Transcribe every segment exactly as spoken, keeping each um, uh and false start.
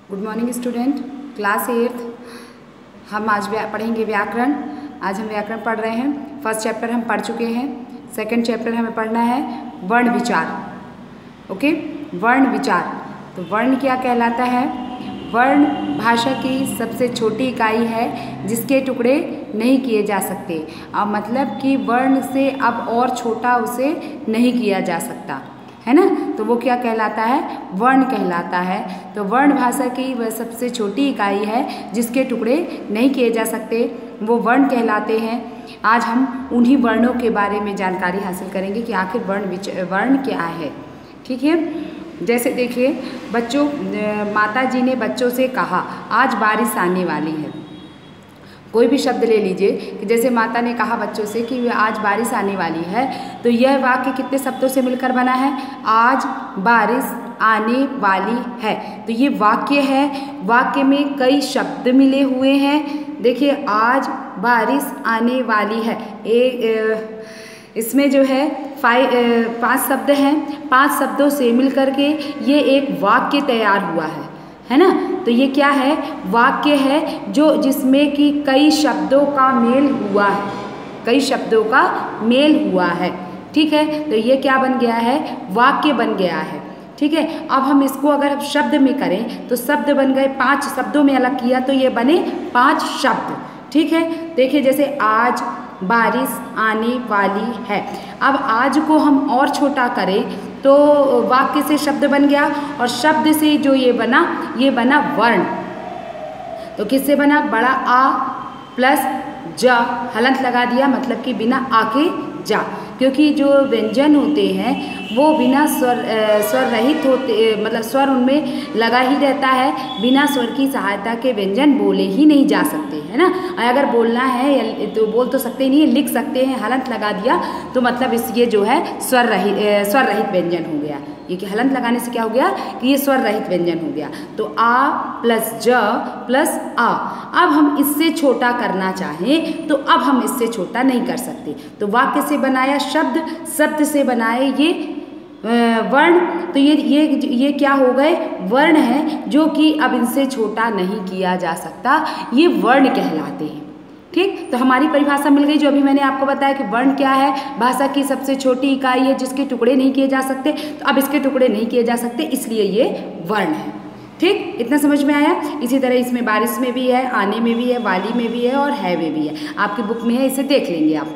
Good morning student, class eighth. हम आज व्या पढ़ेंगे व्याकरण। आज हम व्याकरण पढ़ रहे हैं। फर्स्ट चैप्टर हम पढ़ चुके हैं। सेकंड चैप्टर हमें पढ़ना है वर्ण विचार। ओके, वर्ण विचार। तो वर्ण क्या कहलाता है? वर्ण भाषा की सबसे छोटी इकाई है जिसके टुकड़े नहीं किए जा सकते। अब मतलब कि वर्ण से अब और छोटा उसे नहीं किया जा सकता, है ना। तो वो क्या कहलाता है? वर्ण कहलाता है। तो वर्ण भाषा की वह सबसे छोटी इकाई है जिसके टुकड़े नहीं किए जा सकते, वो वर्ण कहलाते हैं। आज हम उन्हीं वर्णों के बारे में जानकारी हासिल करेंगे कि आखिर वर्ण वर्ण क्या है। ठीक है, जैसे देखिए बच्चों, माता जी ने बच्चों से कहा आज बारिश आने वाली है। कोई भी शब्द ले लीजिए कि जैसे माता ने कहा बच्चों से कि आज बारिश आने वाली है, तो यह वाक्य कितने शब्दों से मिलकर बना है? आज बारिश आने वाली है। तो ये वाक्य है। वाक्य में कई शब्द मिले हुए हैं। देखिए, आज बारिश आने वाली है। एक इसमें जो है फाइव पांच शब्द हैं। पांच शब्दों से मिलकर के ये एक वाक्य तैयार हुआ है, है ना। तो ये क्या है? वाक्य है जो जिसमें कि कई शब्दों का मेल हुआ है, कई शब्दों का मेल हुआ है। ठीक है, तो ये क्या बन गया है? वाक्य बन गया है। ठीक है, अब हम इसको अगर शब्द में करें तो शब्द बन गए। पांच शब्दों में अलग किया तो ये बने पांच शब्द। ठीक है, देखिए जैसे आज बारिश आने वाली है। अब आज को हम और छोटा करें तो वाक्य से शब्द बन गया, और शब्द से जो ये बना, ये बना वर्ण। तो किससे बना? बड़ा आ प्लस ज, हलंत लगा दिया, मतलब कि बिना आ के जा। क्योंकि जो व्यंजन होते हैं वो बिना स्वर स्वर रहित होते, मतलब स्वर उनमें लगा ही रहता है। बिना स्वर की सहायता के व्यंजन बोले ही नहीं जा सकते, है ना। अगर बोलना है तो बोल तो सकते ही नहीं है, लिख सकते हैं। हलंत लगा दिया तो मतलब इस ये जो है स्वर रहित स्वर रहित व्यंजन हो गया। ये कि हलंत लगाने से क्या हो गया कि ये स्वर रहित व्यंजन हो गया। तो आ प्लस ज प्लस आ। अब हम इससे छोटा करना चाहें तो अब हम इससे छोटा नहीं कर सकते। तो वाक्य से बनाया शब्द, शब्द से बनाए ये वर्ण। तो ये ये ये क्या हो गए? वर्ण है, जो कि अब इनसे छोटा नहीं किया जा सकता। ये वर्ण कहलाते हैं। ठीक, तो हमारी परिभाषा मिल गई जो अभी मैंने आपको बताया कि वर्ण क्या है। भाषा की सबसे छोटी इकाई है जिसके टुकड़े नहीं किए जा सकते। तो अब इसके टुकड़े नहीं किए जा सकते, इसलिए ये वर्ण है। ठीक, इतना समझ में आया। इसी तरह इसमें बारिश में भी है, आने में भी है, वाली में भी है और है में भी है। आपकी बुक में है, इसे देख लेंगे आप।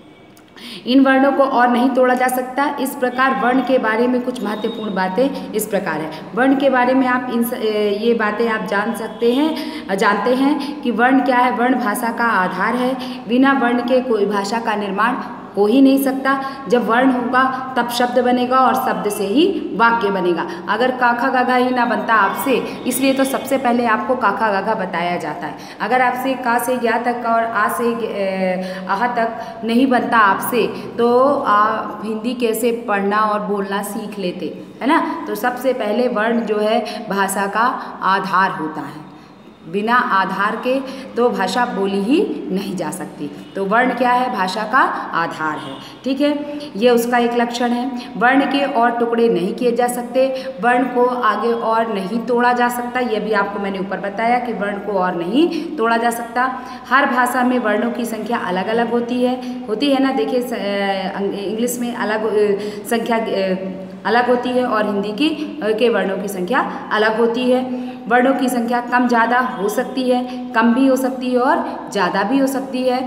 इन वर्णों को और नहीं तोड़ा जा सकता। इस प्रकार वर्ण के बारे में कुछ महत्वपूर्ण बातें इस प्रकार है। वर्ण के बारे में आप इन ये बातें आप जान सकते हैं, जानते हैं कि वर्ण क्या है। वर्ण भाषा का आधार है। बिना वर्ण के कोई भाषा का निर्माण हो ही नहीं सकता। जब वर्ण होगा तब शब्द बनेगा और शब्द से ही वाक्य बनेगा। अगर काखा गाघा ही ना बनता आपसे, इसलिए तो सबसे पहले आपको काखा गाघा बताया जाता है। अगर आपसे का से या तक और आ से आह तक नहीं बनता आपसे, तो आप हिंदी कैसे पढ़ना और बोलना सीख लेते, है ना। तो सबसे पहले वर्ण जो है भाषा का आधार होता है। बिना आधार के तो भाषा बोली ही नहीं जा सकती। तो वर्ण क्या है? भाषा का आधार है। ठीक है, ये उसका एक लक्षण है। वर्ण के और टुकड़े नहीं किए जा सकते। वर्ण को आगे और नहीं तोड़ा जा सकता। ये भी आपको मैंने ऊपर बताया कि वर्ण को और नहीं तोड़ा जा सकता। हर भाषा में वर्णों की संख्या अलग अलग होती है होती है ना। देखिए इंग्लिश में अलग संख्या अलग होती है और हिंदी की के वर्णों की संख्या अलग होती है। वर्णों की संख्या कम ज़्यादा हो सकती है, कम भी हो सकती है और ज़्यादा भी हो सकती है।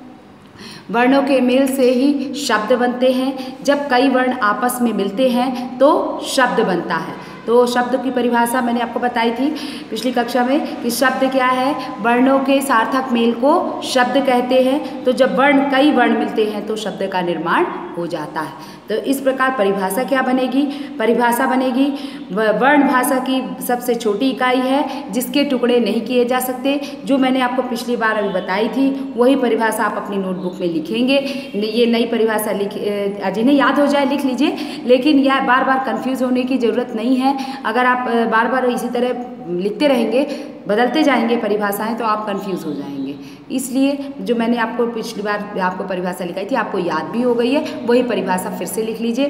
वर्णों के मेल से ही शब्द बनते हैं। जब कई वर्ण आपस में मिलते हैं तो शब्द बनता है। तो शब्द की परिभाषा मैंने आपको बताई थी पिछली कक्षा में कि शब्द क्या है? वर्णों के सार्थक मेल को शब्द कहते हैं। तो जब वर्ण कई वर्ण मिलते हैं तो शब्द का निर्माण हो जाता है। तो इस प्रकार परिभाषा क्या बनेगी? परिभाषा बनेगी वर्ण भाषा की सबसे छोटी इकाई है जिसके टुकड़े नहीं किए जा सकते। जो मैंने आपको पिछली बार अभी बताई थी वही परिभाषा आप अपनी नोटबुक में लिखेंगे। ये नई परिभाषा लिख जिन्हें याद हो जाए लिख लीजिए, लेकिन यह बार बार कंफ्यूज होने की ज़रूरत नहीं है। अगर आप बार बार इसी तरह लिखते रहेंगे, बदलते जाएंगे परिभाषाएं, तो आप कंफ्यूज हो जाएंगे। इसलिए जो मैंने आपको पिछली बार आपको परिभाषा लिखाई थी आपको याद भी हो गई है, वही परिभाषा फिर से लिख लीजिए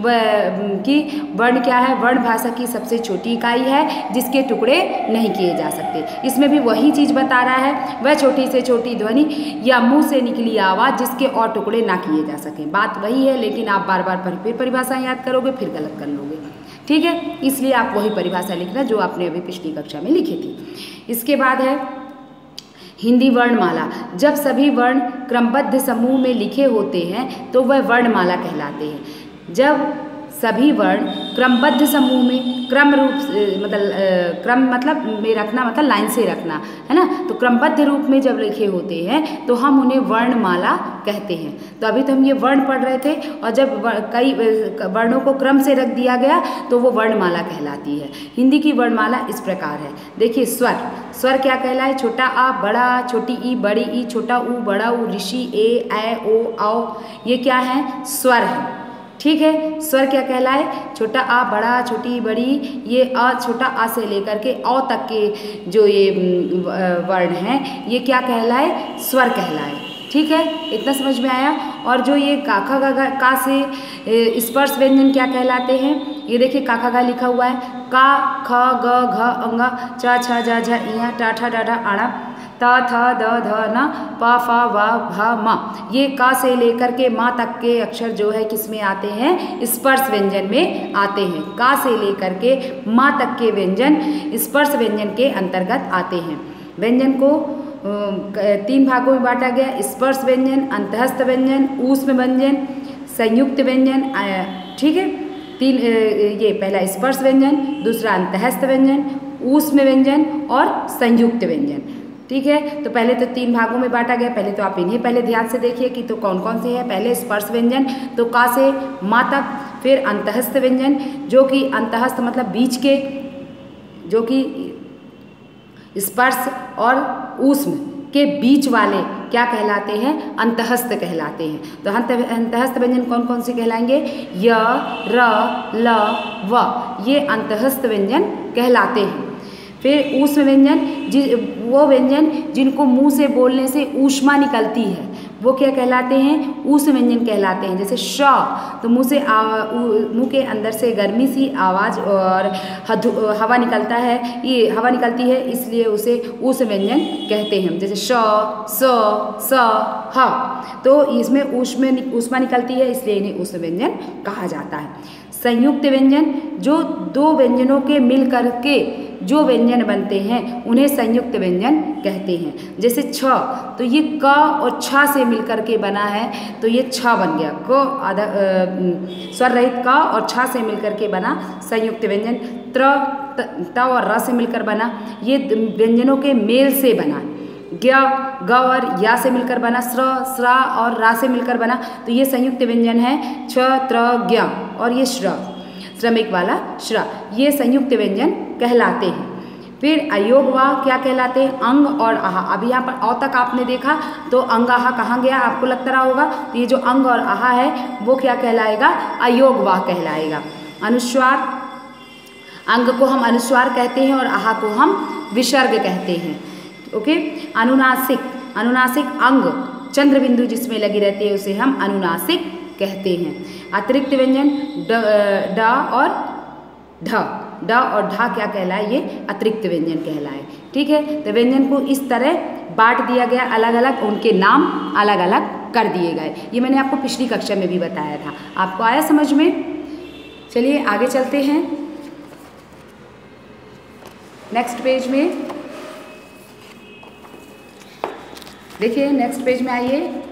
कि वर्ण क्या है। वर्ण भाषा की सबसे छोटी इकाई है जिसके टुकड़े नहीं किए जा सकते। इसमें भी वही चीज़ बता रहा है, वह छोटी से छोटी ध्वनि या मुंह से निकली आवाज़ जिसके और टुकड़े ना किए जा सकें। बात वही है, लेकिन आप बार बार फिर परिभाषा याद करोगे फिर गलत कर लोगे, ठीक है। इसलिए आप वही परिभाषा लिखना जो आपने अभी पिछली कक्षा में लिखी थी। इसके बाद है हिंदी वर्णमाला। जब सभी वर्ण क्रमबद्ध समूह में लिखे होते हैं तो वह वर्णमाला कहलाते हैं। जब सभी वर्ण क्रमबद्ध समूह में क्रम रूप मतलब क्रम मतलब में रखना मतलब लाइन से रखना है ना, तो क्रमबद्ध रूप में जब लिखे होते हैं तो हम उन्हें वर्णमाला कहते हैं। तो अभी तो हम ये वर्ण पढ़ रहे थे और जब कई वर्णों को क्रम से रख दिया गया तो वो वर्णमाला कहलाती है। हिंदी की वर्णमाला इस प्रकार है, देखिए स्वर। स्वर क्या कहलाए? छोटा आ बड़ा, छोटी ई बड़ी ई, छोटा ऊ बड़ा ऊ, ऋषि ए ऐ ओ औ, ये क्या है? स्वर है, ठीक है। स्वर क्या कहलाए? छोटा आ बड़ा, छोटी बड़ी, ये अ छोटा आ से लेकर के औ तक के जो ये वर्ण हैं ये क्या कहलाए? स्वर कहलाए, ठीक है। इतना समझ में आया। और जो ये का खा गा गा का से स्पर्श व्यंजन क्या कहलाते हैं? ये देखिए का खा गा लिखा हुआ है, का ख ग घ अंगा च छ ज झ इया टा ठा डा डा आड़ा त थ द ध न प फ व भ म, ये का से लेकर के माँ तक के अक्षर जो है किस में आते हैं? स्पर्श व्यंजन में आते हैं। का से लेकर के माँ तक के व्यंजन स्पर्श व्यंजन के अंतर्गत आते हैं। व्यंजन को तीन भागों में बांटा गया, स्पर्श व्यंजन, अंतःस्थ व्यंजन, ऊष्म व्यंजन, संयुक्त व्यंजन, ठीक है। तीन ये पहला स्पर्श व्यंजन, दूसरा अंतःस्थ व्यंजन, ऊष्म व्यंजन और संयुक्त व्यंजन, ठीक है। तो पहले तो तीन भागों में बांटा गया, पहले तो आप इन्हें पहले ध्यान से देखिए कि तो कौन कौन से हैं। पहले स्पर्श व्यंजन तो का से माँ तक, फिर अंतःस्थ व्यंजन जो कि अंतःस्थ मतलब बीच के, जो कि स्पर्श और ऊष्म के बीच वाले क्या कहलाते हैं? अंतःस्थ कहलाते हैं। तो अंतःस्थ व्यंजन कौन कौन से कहलाएंगे? य, र, ल, व, ये अंतःस्थ व्यंजन कहलाते हैं। फिर ऊष्म व्यंजन, जि वो व्यंजन जिनको मुंह से बोलने से ऊष्मा निकलती है वो क्या कहलाते हैं? ऊष्म व्यंजन कहलाते हैं। जैसे श, तो मुंह से मुंह के अंदर से गर्मी सी आवाज़ और हवा निकलता है, ये हवा निकलती है इसलिए उसे ऊष्म व्यंजन कहते हैं। जैसे श, स, स, ह, तो इसमें ऊष्म ऊष्मा निकलती है इसलिए इन्हें ऊष्म व्यंजन कहा जाता है। संयुक्त व्यंजन, जो दो व्यंजनों के मिल करके जो व्यंजन बनते हैं उन्हें संयुक्त व्यंजन कहते हैं। जैसे छ, तो ये क और छ से मिलकर के बना है तो ये छ बन गया। क आधा स्वर रहित क और छ से मिलकर के बना संयुक्त व्यंजन। त्र, त और र से मिलकर बना, ये व्यंजनों के मेल से बना। ज्ञ, ग और या से मिलकर बना। स्र, स्रा और रा से मिलकर बना, तो ये संयुक्त व्यंजन है। छ, त्र, ज्ञ और ये श्र, श्रमिक वाला श्र, ये संयुक्त व्यंजन कहलाते हैं। फिर अयोग वा क्या कहलाते हैं? अंग और आहा। अभी यहाँ पर अ तक आपने देखा तो अंग आहा कहाँ गया आपको लगता रहा होगा, तो ये जो अंग और आहा है वो क्या कहलाएगा? अयोग वा कहलाएगा। अनुस्वार, अंग को हम अनुस्वार कहते हैं और आहा को हम विसर्ग कहते हैं, ओके। अनुनासिक, अनुनासिक अंग चंद्र बिंदु जिसमें लगी रहती है उसे हम अनुनासिक कहते हैं। अतिरिक्त व्यंजन ड, ड और ढ, ड और ढ क्या कहलाए? ये अतिरिक्त व्यंजन कहलाए, ठीक है। तो व्यंजन को इस तरह बांट दिया गया, अलग अलग उनके नाम अलग अलग कर दिए गए। ये मैंने आपको पिछली कक्षा में भी बताया था। आपको आया समझ में? चलिए आगे चलते हैं नेक्स्ट पेज में। देखिए नेक्स्ट पेज में आइए।